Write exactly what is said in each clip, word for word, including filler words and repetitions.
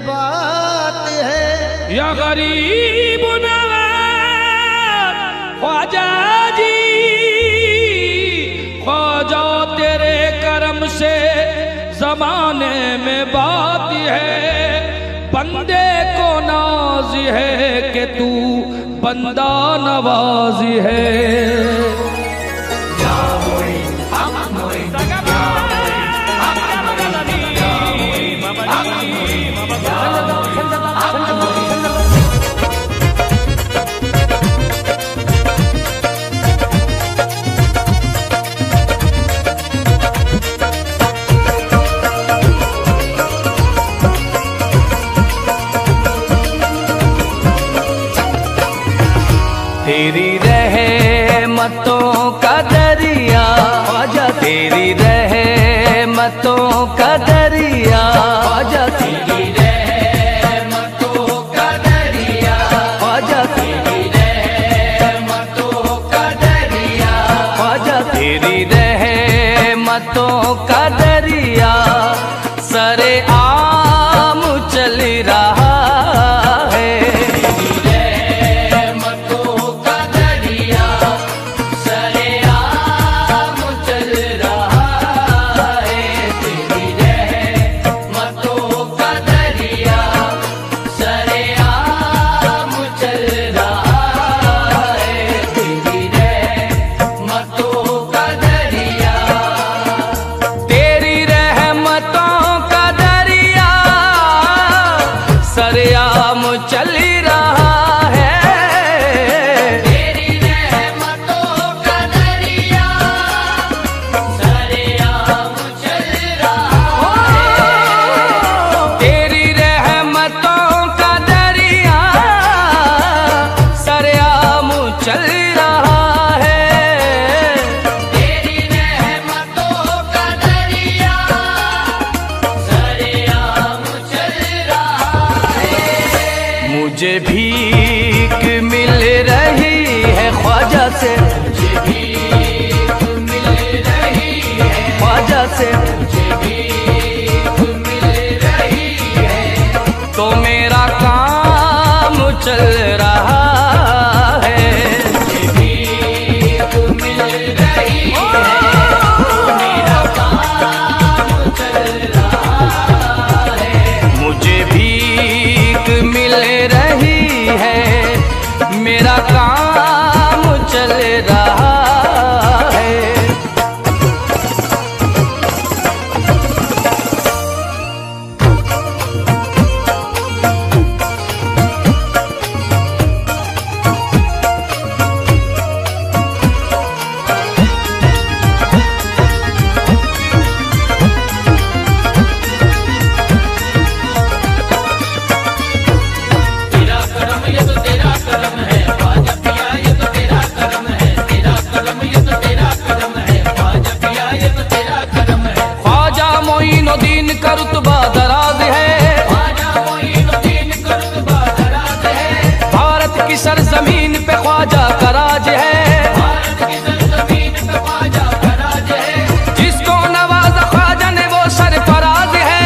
बात है। या गरीब नवाज ख्वाजा जी, ख्वाजा तेरे करम से जमाने में बात है। बंदे को नाज है कि तू बंदा नवाजी है। तेरी रहमतों का दरिया ख्वाजा, तेरी रहमतों का दरिया ख्वाजा, तेरी रहमतों का दरिया ख्वाजा, तेरी रहमतों का दरिया ख्वाजा, तेरी रहमतों का दरिया सरे आम चल रहा है। मुझे भीख मिल रही है ख्वाजा से, मुझे भीख मिल रही है ख्वाजा से, मुझे भीख मिल रही है। तो मेरा काम चल रहा है। मुझे भीख मिल रही है, मेरा काम चल रहा है। मुझे भीख मिल रही है, मेरा काम चल रहा है। मोइनुद्दीन का रुतबा दराज है, भारत की सरजमीन पे ख्वाजा का राज है। जिसको नवाजा ख्वाजा ने वो सरफराज है,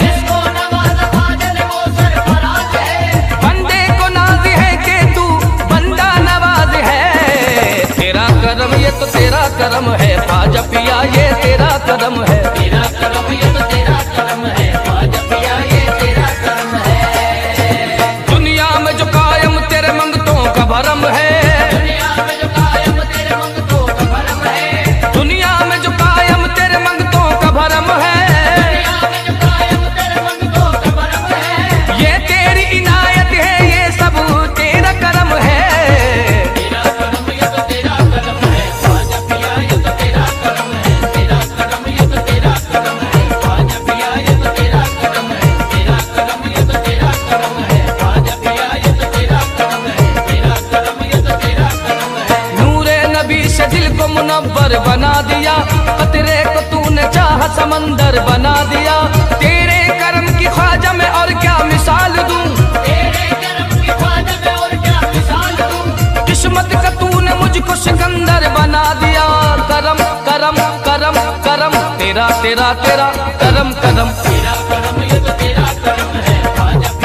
बंदे को नाज है कि तू बंदा नवाज है। तेरा करम ये तो तेरा करम है ख्वाजा पिया, ये तेरा करम है। तेरा करम ये तो तेरा करम है ख्वाजा पिया, ये तेरा करम है। दुनिया में जो कायम तेरे मंगतों का भरम है, दुनिया में जो कायम तेरे मंगतों का भरम है, दुनिया में जो कायम तेरे मंगतों का भरम है, दुनिया में जो कायम तेरे मंगतों का भरम है। ये तेरी इनायत है, ये सब तेरा करम है। तेरा करम ये तो तेरा करम है ख्वाजा पिया, ये तो तेरा करम है। तेरा करम ये तो तेरा करम है ख्वाजा पिया, ये तो तेरा करम है। तेरा करम ये तो तेरा करम है ख्वाजा पिया, ये तो तेरा करम है। तेरा करम ये तो तेरा करम है। नूरे नबी से दिल को मुनव्वर बना दिया, कतरे को तूने चाह समंदर बना दिया। तेरे करम की ख्वाजा में और क्या मिसाल दूं, तेरे करम की ख्वाजा में और क्या मिसाल दूं। किस्मत का तूने मुझको सिकंदर बना दिया। करम करम करम करम तेरा तेरा तेरा करम करम। तेरा करम ये तो तेरा करम है ख्वाजा।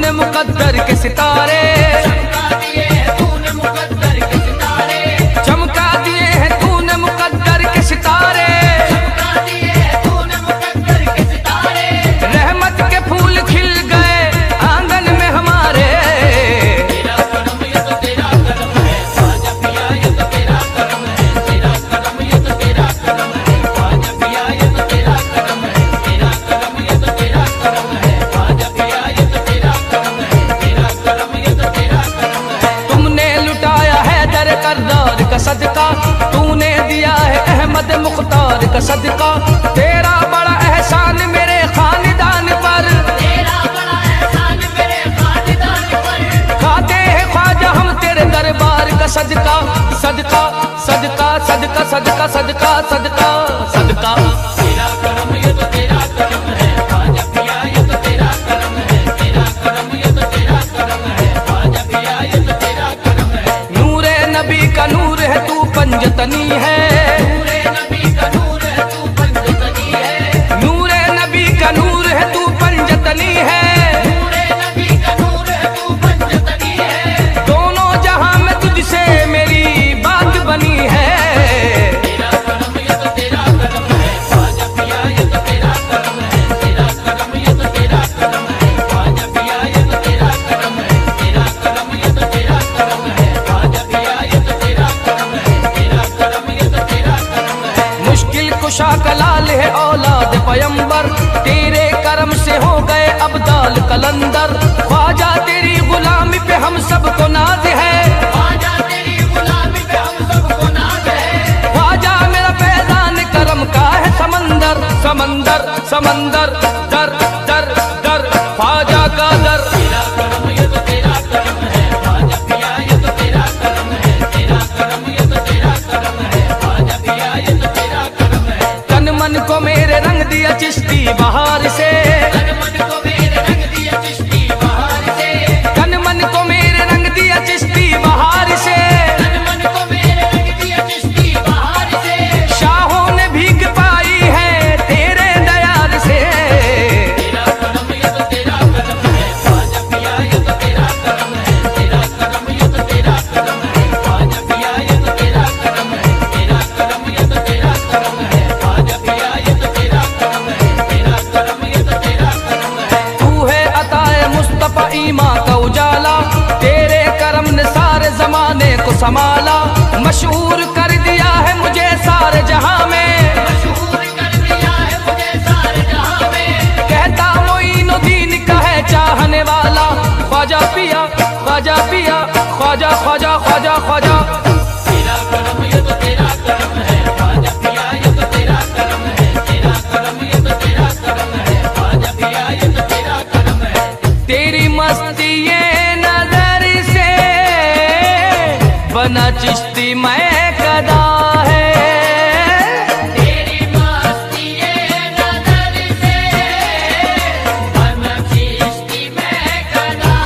तूने मुकद्दर के सितारे, चमका दिए हैं तूने मुकद्दर के सितारे, चमका दिए हैं तूने मुकद्दर के सितारे, चमका दिए हैं तूने मुकद्दर के सितारे। रहमत के फूल खिल गए आंगन में हमारे। तेरा करम ये तो तेरा करम है ख्वाजा पिया, ये तो तेरा करम है, तेरा करम ये तो तेरा करम है ख्वाजा पिया, ये तो तेरा करम है, तेरा करम ये तो तेरा करम है ख्वाजा पिया, ये तो तेरा करम है, तेरा करम ये तो तेरा करम है। तुमने लुटाया है दर करदार का सदका, तूने दिया है अहमद मुख्तार का सदका, तेरा बड़ा एहसान मेरे खानदान पर, तेरा बड़ा एहसान मेरे खानदान पर। खाते हैं ख्वाजा हम तेरे दरबार का सदका, सदका सदका सदका सदका सदका सदका सदका। तेरा करम ये तो तेरा करम है ख्वाजा पिया, ये तो तेरा करम है, तेरा करम ये तो तेरा करम है ख्वाजा पिया, ये तो तेरा करम है। नूरे नबी का नूर है तू पंजतनी है, नूरे नबी का नूर है तू पंजतनी है, नूरे नबी का नूर है तू पंजतनी है, नूरे नबी का नूर है तू पंजतनी है। दोनों जहां में तुझसे मेरी बात बनी है। तेरा करम ये तो तेरा करम है ख्वाजा पिया, ये तो तेरा करम है, तेरा करम ये तो तेरा करम है ख्वाजा पिया, ये तो तेरा करम है, तेरा करम ये तो तेरा करम है ख्वाजा पिया, ये तो तेरा करम है, तेरा करम ये तो तेरा करम है। मुश्किल कुशा कलाल है औलाद पयंबर, तेरे करम से हो गए अब्दाल कलंदर, ख्वाजा तेरी गुलामी पे हम सबको नाज है, ख्वाजा तेरी गुलामी पे हम सबको नाज है। ख्वाजा मेरा फैजान करम का है समंदर, समंदर समंदर दर दर दर ख्वाजा का दर। तेरा करम ये तो तेरा करम है ख्वाजा पिया, ये तो तेरा करम है, तेरा करम ये तो तेरा करम है ख्वाजा पिया, ये तो तेरा करम है। तन मन को मेरे रंग दिया चिश्ती बहार से, तन मन को मेरे रंग दिया चिश्ती बहार से, तन मन को मेरे रंग दिया चिश्ती बहार से, तन मन को मेरे रंग दिया चिश्ती बहार से। शाहों ने भीग पाई है तेरे दयार से। तेरा करम ये तो तेरा करम है ख्वाजा पिया, ये तो तेरा करम है, तेरा करम ये तो तेरा करम है ख्वाजा पिया, ये तो तेरा करम है, तेरा करम ये तो तेरा करम है ख्वाजा पिया, ये तो तेरा करम है, तेरा करम ये तो तेरा करम है। तू है अताए मुस्तफा ईमा का उजाला, तेरे करम ने सारे जमाने को संभाला, मशहूर कर दिया है मुझे सारे जहां में, मशहूर कर दिया है मुझे सारे जहां में। कहता मोइनुद्दीन का है चाहने वाला, ख्वाजा पिया ख्वाजा पिया ख्वाजा ख्वाजा ख्वाजा ख्वाजा। तेरा करम ये तो तेरा करम है ख्वाजा पिया, ये तो तेरा करम है, तेरा करम ये तो तेरा करम है ख्वाजा पिया, ये तो तेरा करम है। तेरी मस्ती ये नजर से बना चिश्ती मैं कदा है, तेरी मस्ती ये नजर से बना चिश्ती मैं कदा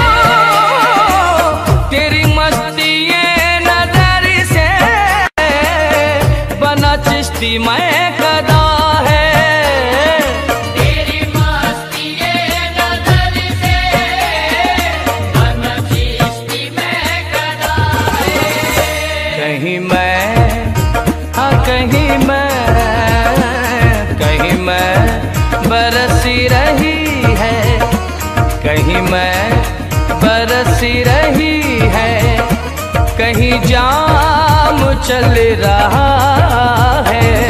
ओ, तेरी मस्ती ये नजर से बना चिश्ती मैं कदा है। तेरी मस्ती ये नजर से बना चिश्ती मैं कदा कहीं मैं हाँ कहीं मैं, कहीं मैं बरसी रही है, कहीं मैं बरसी रही है, कहीं जाम चल रहा है।